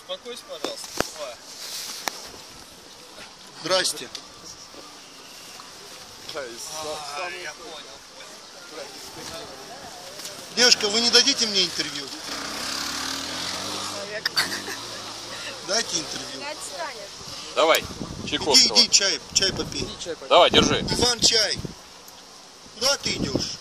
Успокойся, пожалуйста. Здрасте. Я понял. Девушка, вы не дадите мне интервью? Дайте интервью. Давай, Чайковского. Иди, чай попей. Давай, держи. Иван, чай. Куда ты идешь?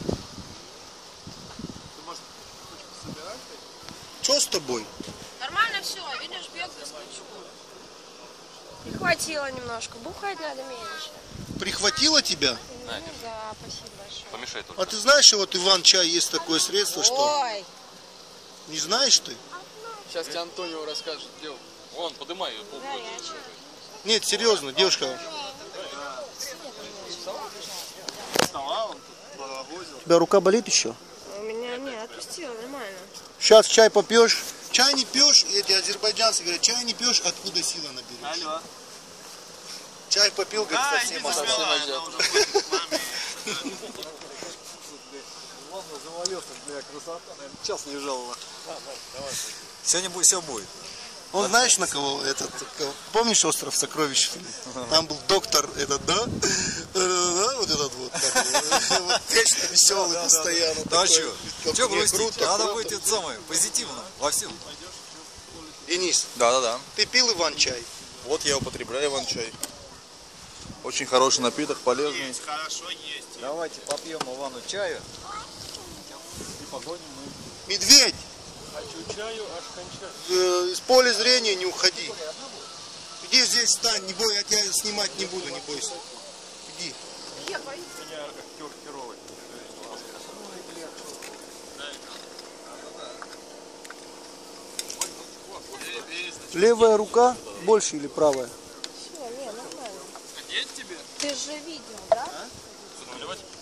Что с тобой? Нормально все, видишь, бегаю с ключом. Прихватило немножко, бухать надо меньше. Прихватило тебя? Ну да, спасибо большое. Помешай только. А ты знаешь, что вот Иван чай есть такое средство, что? Ой, Не знаешь ты? Сейчас тебе Антонио расскажет, где он. Вон, подымай ее. горячий. Нет, серьезно, девушка. Вставал, он тут паровозил. У тебя рука болит еще? У меня нет, отпустила, нормально. Сейчас чай попьешь. Чай не пьешь, эти азербайджанцы говорят, чай не пьешь, откуда сила наберешь? Алло. Чай попил, говорит, Да, совсем иди остыл. забирай, она уже ходит к маме. Ладно, завалился, бля, красота, наверное, час не жаловала. Сегодня будет, все будет. Он знаешь на кого этот? Помнишь «Остров сокровищ»? Там был доктор этот, да? Да, вот этот вот. Вот вечно веселый, постоянно. Да такой. что? Че грустить? Круто, Надо круто. быть это самое, позитивно во всем. Денис, Да. ты пил Иван чай? Вот я употребляю Иван-чай. Очень хороший напиток, полезный. Есть, хорошо есть. Давайте попьем Ивану чаю. И погоним мы. Медведь! Хочу чаю, аж кончать. Из поля зрения не уходи. Иди здесь встань, не бойся, я тебя снимать не буду, не бойся. Иди. Меня актер херовый. Левая рука больше или правая? Все, не, нормально. Одеть тебе? Ты же видел, да? Что, наливать?